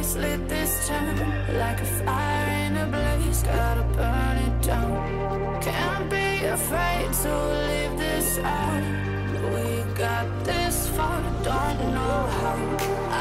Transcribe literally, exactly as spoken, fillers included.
face, lit this town like a fire in a blaze, gotta burn it down. Can't be afraid to leave this out. We got this far, don't know how.